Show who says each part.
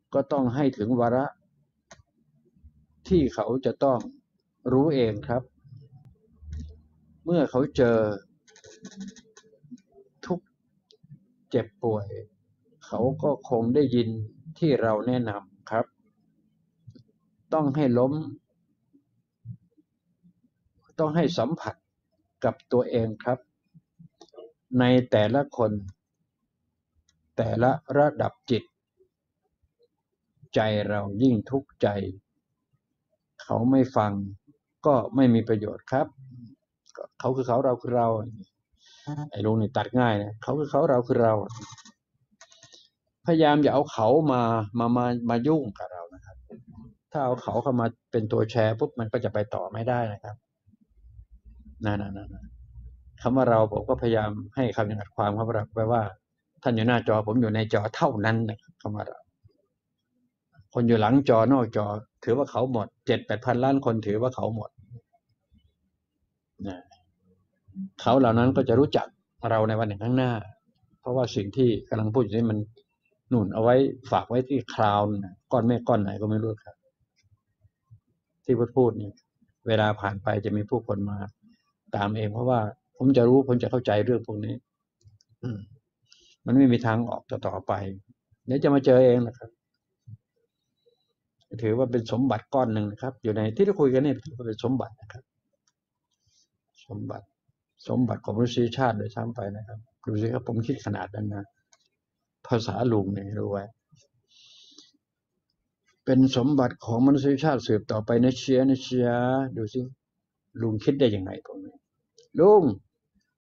Speaker 1: ก็ต้องให้ถึงวาระที่เขาจะต้องรู้เองครับเมื่อเขาเจอทุกข์เจ็บป่วยเขาก็คงได้ยินที่เราแนะนำครับต้องให้ล้มต้องให้สัมผัสกับตัวเองครับในแต่ละคนแต่ละระดับจิตใจเรายิ่งทุกข์ใจเขาไม่ฟังก็ไม่มีประโยชน์ครับเขาคือเขาเราคือเราไอ้ลุงนี่ตัดง่ายนะเขาคือเขาเราคือเราพยายามอย่าเอาเขามายุ่งกับเรานะครับถ้าเอาเขาเข้ามาเป็นตัวแชร์ปุ๊บมันก็จะไปต่อไม่ได้นะครับนั่นคำว่าเราผมก็พยายามให้คำจำกัดความครับไว้ว่าท่านอยู่หน้าจอผมอยู่ในจอเท่านั้นนะครับคำว่าเราคนอยู่หลังจอนอกจอถือว่าเขาหมด7-8 พันล้านคนถือว่าเขาหมดนะเขาเหล่านั้นก็จะรู้จักเราในวันหนึ่งข้างหน้าเพราะว่าสิ่งที่กำลังพูดอยู่นี้มันนู่นเอาไว้ฝากไว้ที่คลาวด์ก้อนเมฆก้อนไหนก็ไม่รู้ครับที่พูดนี่เวลาผ่านไปจะมีผู้คนมาตามเองเพราะว่าผมจะรู้ผมจะเข้าใจเรื่องพวกนี้มันไม่มีทางออกต่อไปเดี๋ยวจะมาเจอเองนะครับถือว่าเป็นสมบัติก้อนหนึ่งนะครับอยู่ในที่เราคุยกันนี่ถือว่าเป็นสมบัตินะครับสมบัติของมนุษยชาติโดยซ้ำไปนะครับดูสิครับผมคิดขนาดนั้นนะภาษาลุงเนี่ยรู้ไว้เป็นสมบัติของมนุษยชาติสืบต่อไปนะเชียดูสิลุงคิดได้ยังไงตรงนี้ลุง